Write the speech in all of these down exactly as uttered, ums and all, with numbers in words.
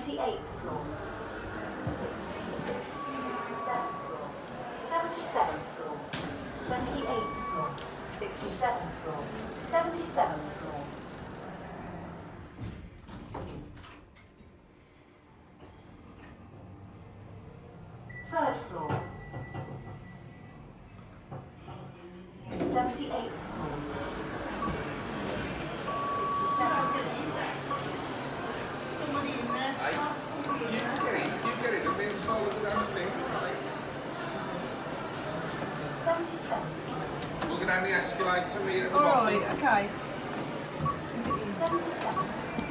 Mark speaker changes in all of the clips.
Speaker 1: seventy-eighth floor. sixty-seventh floor. seventy-seventh floor. twenty-eighth floor. sixty-seventh floor. seventy-seventh floor. Third floor. seventy-eighth floor. sixty-seventh floor.
Speaker 2: Somebody in there, Scott? Somebody in
Speaker 3: You
Speaker 2: there?
Speaker 3: get it, you get it, I'm being solid with everything.
Speaker 1: seventy-seventh floor.
Speaker 3: Looking down the escalator, me at the
Speaker 2: All
Speaker 3: bottom.
Speaker 2: right, okay.
Speaker 1: seventy-seven.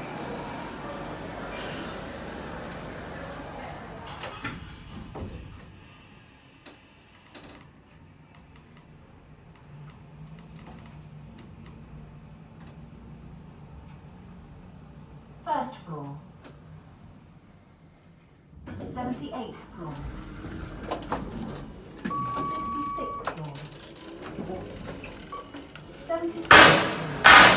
Speaker 1: First floor. seventy-eighth floor. sixty-sixth floor. seventy-seventh floor.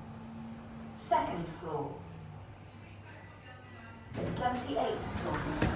Speaker 1: Second floor. seventy-eighth floor.